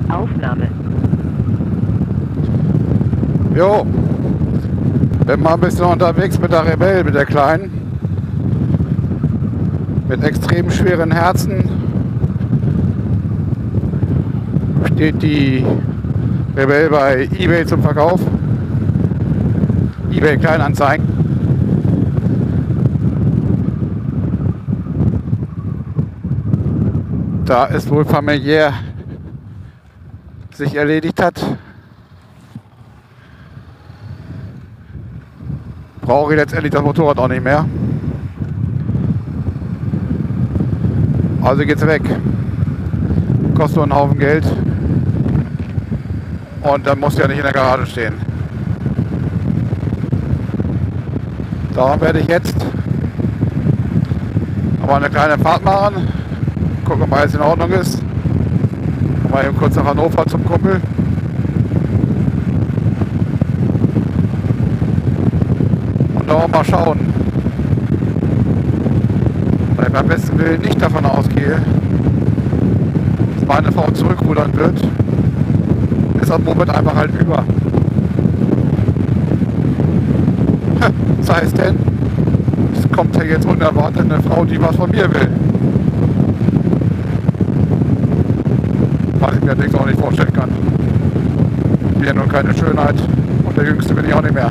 Aufnahme. Jo, bin mal ein bisschen unterwegs mit der Rebelle, mit der Kleinen. Mit extrem schweren Herzen steht die Rebelle bei eBay zum Verkauf. eBay Kleinanzeigen. Da es wohl familiär sich erledigt hat, brauche ich letztendlich das Motorrad auch nicht mehr. Also geht's weg. Kostet nur einen Haufen Geld. Und dann muss ja nicht in der Garage stehen. Darum werde ich jetzt aber eine kleine Fahrt machen. Gucken, ob alles in Ordnung ist. Mal eben kurz nach Hannover zum Kumpel. Und auch mal schauen. Weil ich beim besten Willen nicht davon ausgehe, dass meine Frau zurückrudern wird, ist am Moment einfach halt über. Was heißt denn, es kommt ja jetzt unerwartet eine Frau, die was von mir will. Was ich mir allerdings auch nicht vorstellen kann. Ich bin ja nur keine Schönheit und der Jüngste bin ich auch nicht mehr.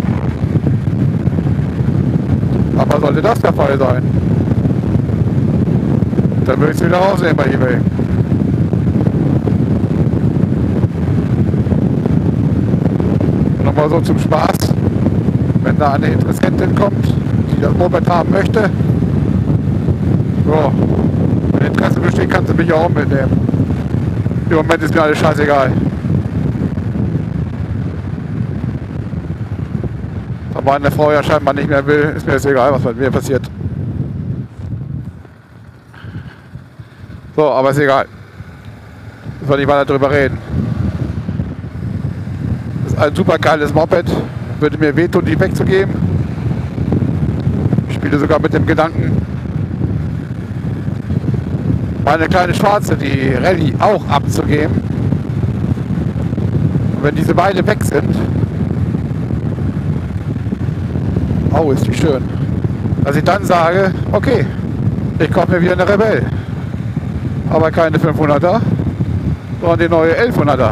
Aber sollte das der Fall sein, dann würde ich es wieder rausnehmen bei eBay. Nochmal so zum Spaß, wenn da eine Interessentin kommt, die das Moped haben möchte, ja, wenn Interesse besteht, kannst du mich auch mitnehmen. Im Moment ist mir alles scheißegal. Da meine Frau ja scheinbar nicht mehr will, ist mir jetzt egal, was mit mir passiert. So, aber ist egal. Müssen wir nicht weiter drüber reden. Das ist ein super geiles Moped. Würde mir wehtun, die wegzugeben. Ich spiele sogar mit dem Gedanken, meine kleine Schwarze, die Rallye, auch abzugeben. Und wenn diese beide weg sind, oh, ist die schön, dass ich dann sage, okay, ich kaufe mir wieder eine Rebelle. Aber keine 500er, sondern die neue 1100er.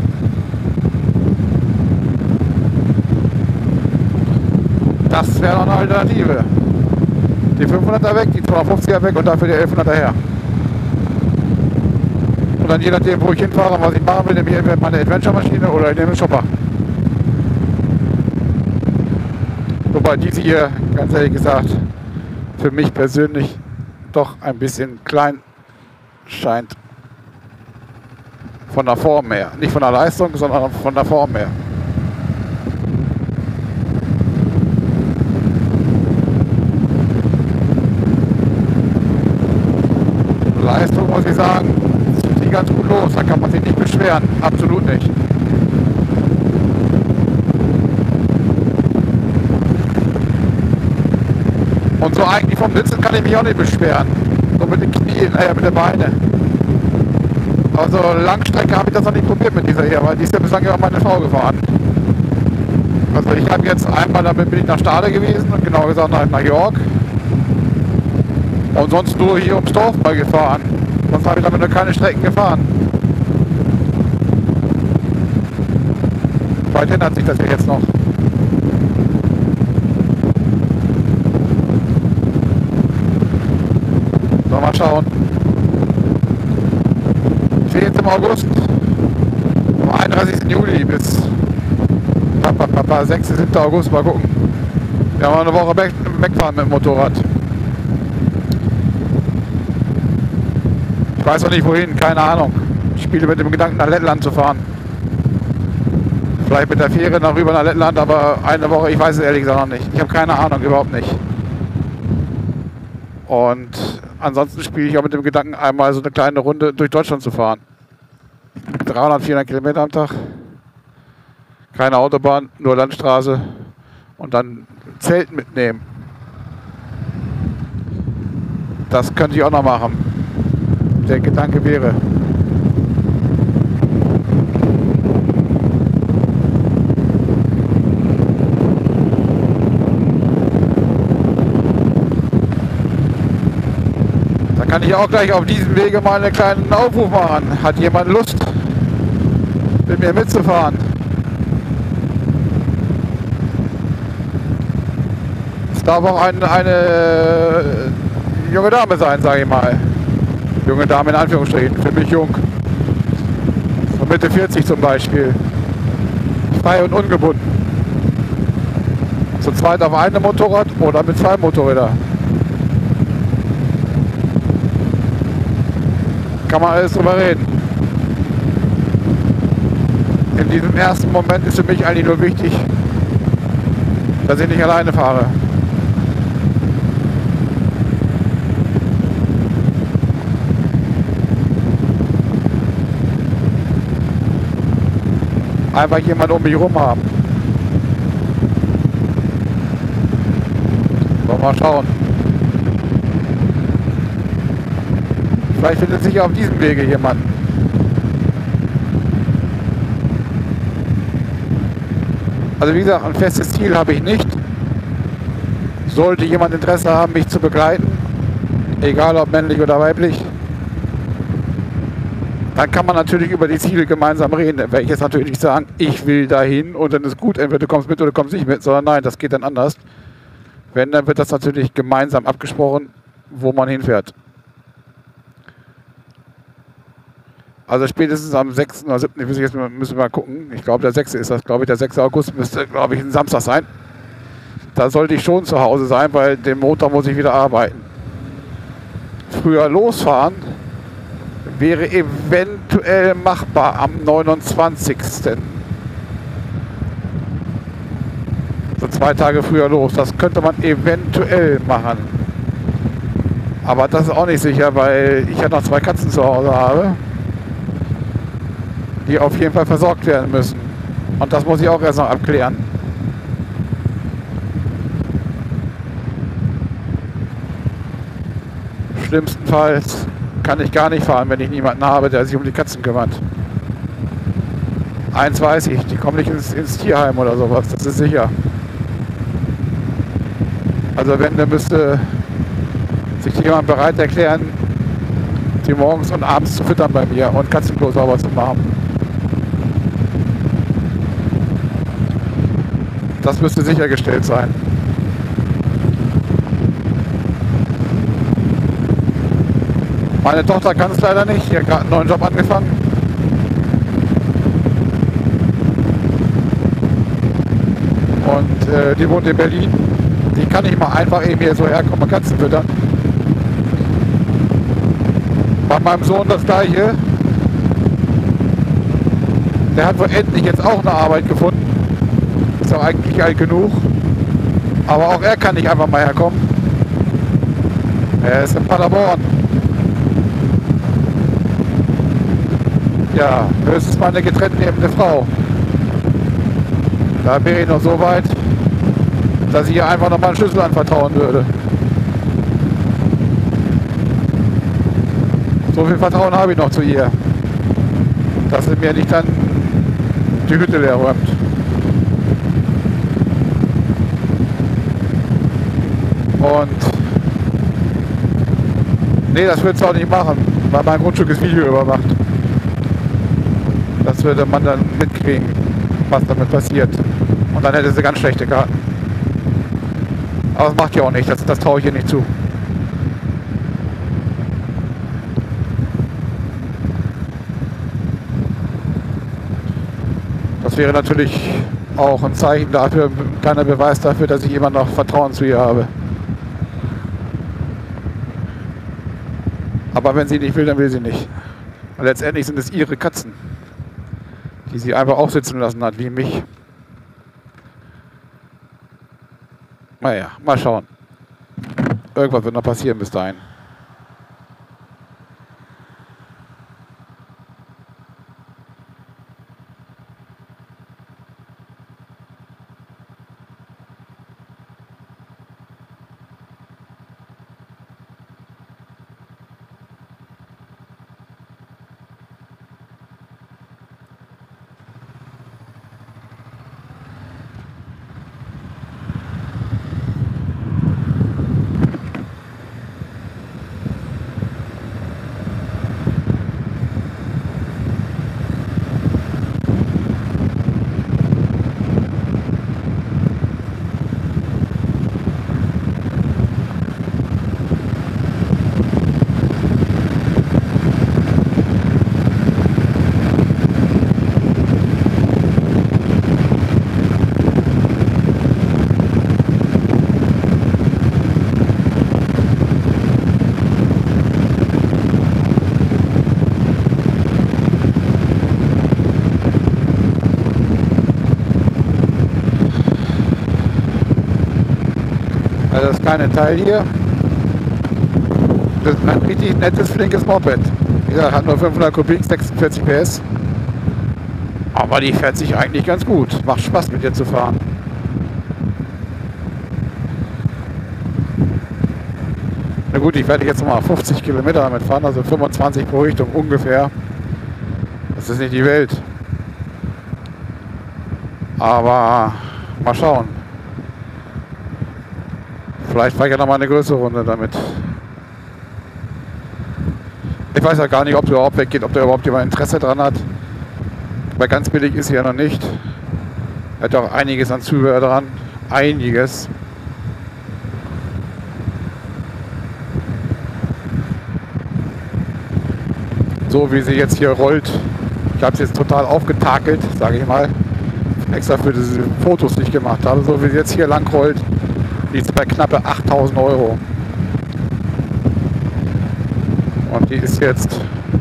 Das wäre noch eine Alternative. Die 500er weg, die 250er weg und dafür die 1100er her. Und dann je nachdem, wo ich hinfahre und was ich machen will, nehme ich entweder meine Adventure-Maschine oder ich nehme einen Shopper. Wobei diese hier, ganz ehrlich gesagt, für mich persönlich doch ein bisschen klein scheint. Von der Form her. Nicht von der Leistung, sondern von der Form her. Leistung, muss ich sagen, sieht ganz gut los. Da kann man sich nicht beschweren. Absolut nicht. Und so eigentlich vom Sitzen kann ich mich auch nicht beschweren. So mit den Knien, mit den Beinen. Also Langstrecke habe ich das noch nicht probiert mit dieser hier, weil die ist ja bislang ja auch meine Frau gefahren. Also ich habe jetzt einmal, damit bin ich nach Stade gewesen und genauer gesagt nach York. Und sonst nur hier ums Dorf mal gefahren. Sonst habe ich damit noch keine Strecken gefahren. Weit ändert sich das ja jetzt noch. So, mal schauen. Ich will jetzt im August, vom 31. Juli bis 6. 7. August, mal gucken. Wir haben eine Woche wegfahren mit dem Motorrad. Ich weiß auch nicht wohin, keine Ahnung. Ich spiele mit dem Gedanken, nach Lettland zu fahren. Vielleicht mit der Fähre noch rüber nach Lettland, aber eine Woche, ich weiß es ehrlich gesagt noch nicht. Ich habe keine Ahnung, überhaupt nicht. Und ansonsten spiele ich auch mit dem Gedanken, einmal so eine kleine Runde durch Deutschland zu fahren. 300, 400 Kilometer am Tag. Keine Autobahn, nur Landstraße. Und dann Zelt mitnehmen. Das könnte ich auch noch machen. Der Gedanke wäre. kann ich auch gleich auf diesem Wege mal einen kleinen Aufruf machen. Hat jemand Lust, mit mir mitzufahren? Es darf auch eine junge Dame sein, sage ich mal. Junge Dame in Anführungsstrichen, für mich jung. So Mitte 40 zum Beispiel. Frei und ungebunden. Zu zweit auf einem Motorrad oder mit 2 Motorrädern. Kann man alles drüber reden. In diesem ersten Moment ist für mich eigentlich nur wichtig, dass ich nicht alleine fahre. Einfach jemand um mich rum haben. So, mal schauen. Vielleicht findet sich auf diesem Wege jemand. Also wie gesagt, ein festes Ziel habe ich nicht. Sollte jemand Interesse haben, mich zu begleiten, egal ob männlich oder weiblich, dann kann man natürlich über die Ziele gemeinsam reden. Dann werde ich jetzt natürlich nicht sagen, ich will dahin und dann ist gut, entweder du kommst mit oder du kommst nicht mit, sondern nein, das geht dann anders. Wenn, dann wird das natürlich gemeinsam abgesprochen, wo man hinfährt. Also spätestens am 6. oder 7. Müssen wir mal gucken. Ich glaube, der 6. ist das, glaube ich. Der 6. August müsste, glaube ich, ein Samstag sein. Da sollte ich schon zu Hause sein, weil den Montag muss ich wieder arbeiten. Früher losfahren wäre eventuell machbar am 29. So 2 Tage früher los. Das könnte man eventuell machen. Aber das ist auch nicht sicher, weil ich ja noch 2 Katzen zu Hause habe, die auf jeden Fall versorgt werden müssen. Und das muss ich auch erst noch abklären. Schlimmstenfalls kann ich gar nicht fahren, wenn ich niemanden habe, der sich um die Katzen kümmert. Eins weiß ich, die kommen nicht ins Tierheim oder sowas, das ist sicher. Also wenn, dann müsste sich jemand bereit erklären, die morgens und abends zu füttern bei mir und Katzenklo sauber zu machen. Das müsste sichergestellt sein. Meine Tochter kann es leider nicht. Die hat gerade einen neuen Job angefangen. Und die wohnt in Berlin. Die kann nicht mal einfach eben hier so herkommen und Katzen füttern. Bei meinem Sohn das gleiche. Der hat wohl endlich jetzt auch eine Arbeit gefunden. Ist auch eigentlich alt genug. Aber auch er kann nicht einfach mal herkommen. Er ist in Paderborn. Ja, höchstens mal eine getrennt lebende Frau. Da wäre ich noch so weit, dass ich ihr einfach nochmal einen Schlüssel anvertrauen würde. So viel Vertrauen habe ich noch zu ihr, dass sie mir nicht dann die Hütte leer räumt. Und nee, das würde es auch nicht machen, weil mein Grundstück ist Video überwacht. Das würde man dann mitkriegen, was damit passiert. Und dann hätte sie ganz schlechte Karten. Aber das macht ja auch nicht, das traue ich ihr nicht zu. Das wäre natürlich auch ein Zeichen dafür, ein kleiner Beweis dafür, dass ich immer noch Vertrauen zu ihr habe. Aber wenn sie nicht will, dann will sie nicht. Und letztendlich sind es ihre Katzen, die sie einfach aufsitzen lassen hat, wie mich. Naja, mal schauen. Irgendwas wird noch passieren bis dahin. das kleine Teil hier. Das ist ein richtig nettes, flinkes Moped. Wie gesagt, hat nur 500 Kubik, 46 PS. Aber die fährt sich eigentlich ganz gut. Macht Spaß mit ihr zu fahren. Na gut, ich werde jetzt mal 50 Kilometer damit fahren, also 25 pro Richtung ungefähr. Das ist nicht die Welt. Aber mal schauen. Vielleicht fahre ich ja noch mal eine größere Runde damit. Ich weiß ja gar nicht, ob der überhaupt weggeht, ob der überhaupt jemand Interesse dran hat. Weil ganz billig ist sie ja noch nicht. Er hat auch einiges an Zubehör dran. Einiges. So wie sie jetzt hier rollt. Ich habe sie jetzt total aufgetakelt, sage ich mal. Extra für diese Fotos, die ich gemacht habe. So wie sie jetzt hier lang rollt, liegt sie bei knappe 8.000 Euro. Und die ist jetzt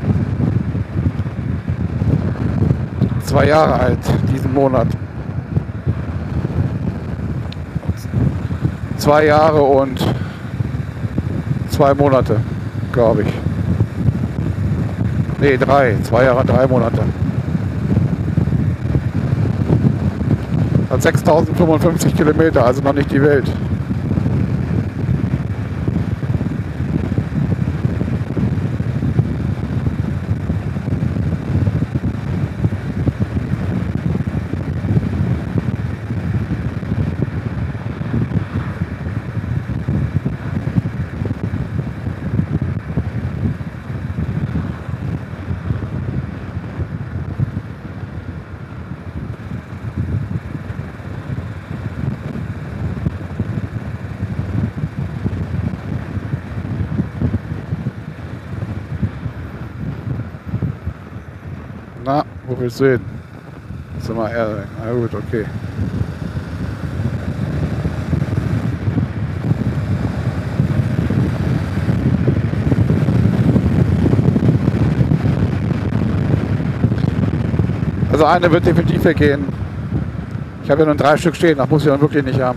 2 Jahre alt, diesen Monat. 2 Jahre und 2 Monate, glaube ich. Ne, 3. 2 Jahre und 3 Monate. Hat 6.055 Kilometer, also noch nicht die Welt. Na, wo willst du hin? Sag mal, na gut, okay. Also eine wird definitiv weggehen. Ich habe ja nur 3 Stück stehen, das muss ich dann wirklich nicht haben.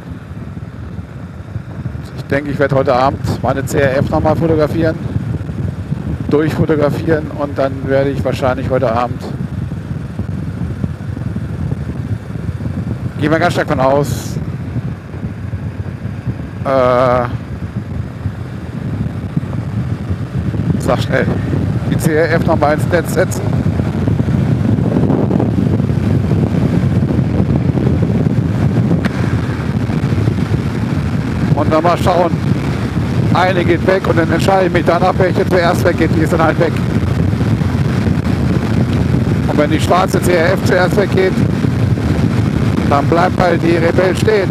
Ich denke, ich werde heute Abend meine CRF nochmal fotografieren, durchfotografieren und dann werde ich wahrscheinlich heute Abend, gehen wir ganz stark von aus, sag schnell, die CRF nochmal ins Netz setzen. Und dann mal schauen, eine geht weg und dann entscheide ich mich danach, welche zuerst weggeht, die ist dann halt weg. Und wenn die schwarze CRF zuerst weggeht, dann bleibt halt die Rebell stehen.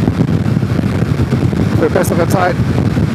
Für bessere Zeiten.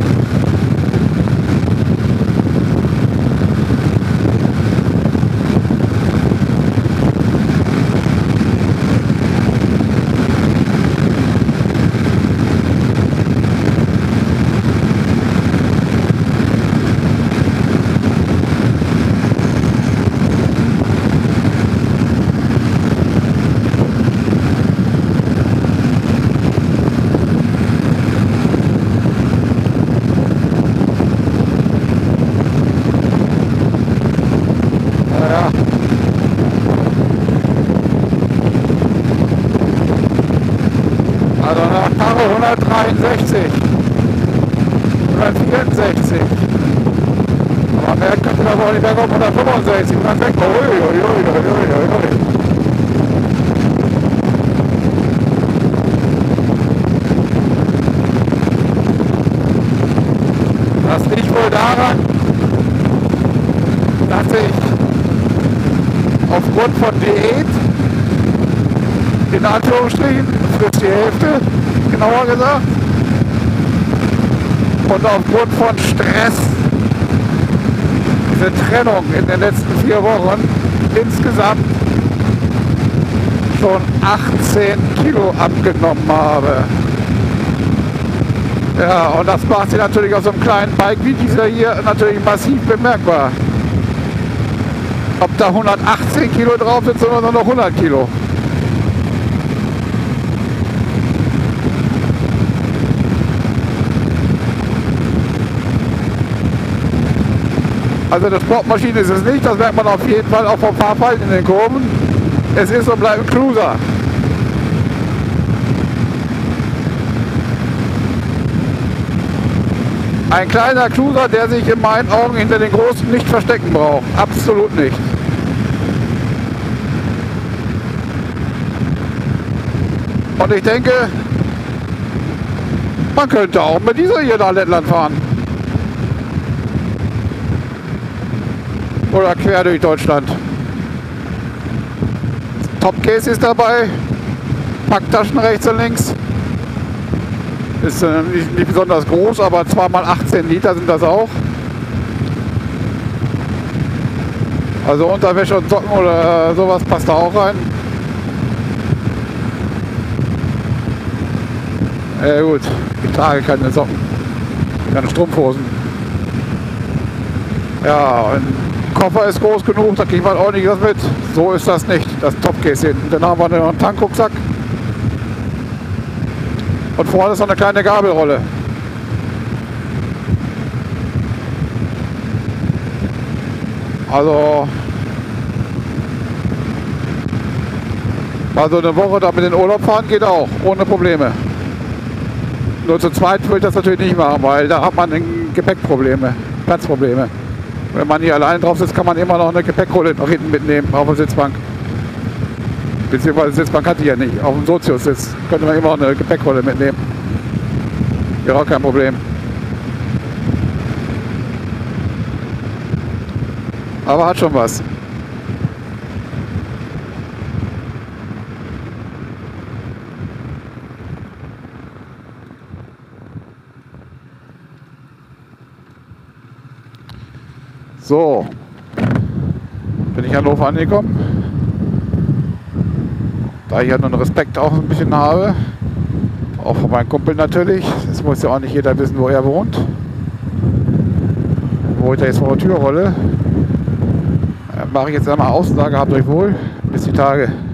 Also nach Karre 163, 164. Aber mehr könnte man auch nicht mehr auf 165. Und dann weg. Das liegt wohl daran, dass ich aufgrund von Diät, in Anführungsstrichen, frisst die Hälfte, genauer gesagt, und aufgrund von Stress, diese Trennung in den letzten 4 Wochen, insgesamt schon 18 Kilo abgenommen habe. Ja, und das macht sie natürlich auf so einem kleinen Bike wie dieser hier natürlich massiv bemerkbar. Ob da 118 Kilo drauf sind oder nur noch 100 Kilo. Also eine Sportmaschine ist es nicht, das merkt man auf jeden Fall auch vom Fahrverhalten in den Kurven. Es ist und bleibt ein Cruiser. Ein kleiner Cruiser, der sich in meinen Augen hinter den Großen nicht verstecken braucht. Absolut nicht. Und ich denke, man könnte auch mit dieser hier nach Lettland fahren. Oder quer durch Deutschland. Topcase ist dabei. Packtaschen rechts und links. Ist nicht besonders groß, aber 2x18 Liter sind das auch. Also Unterwäsche und Socken oder sowas passt da auch rein. Ja gut, ich trage keine Socken, keine Strumpfhosen. Ja, ein Koffer ist groß genug, da kriegt man ordentlich was mit. So ist das nicht, das Topcase hinten. Dann haben wir noch einen Tankrucksack. Und vorne ist noch eine kleine Gabelrolle. Also eine Woche da mit in den Urlaub fahren geht auch, ohne Probleme. Nur zu zweit würde ich das natürlich nicht machen, weil da hat man Gepäckprobleme, Platzprobleme. Wenn man hier allein drauf sitzt, kann man immer noch eine Gepäckrolle nach hinten mitnehmen auf der Sitzbank. Beziehungsweise Sitzbank hat die ja nicht. Auf dem Sozius-Sitz könnte man immer noch eine Gepäckrolle mitnehmen. Wäre auch kein Problem. Aber hat schon was. So, bin ich in Hannover angekommen. Da ich ja nun Respekt auch ein bisschen habe, auch von meinem Kumpel natürlich, es muss ja auch nicht jeder wissen, wo er wohnt, wo ich da jetzt vor der Tür rolle, mache ich jetzt einmal Aussage, habt euch wohl, bis die Tage.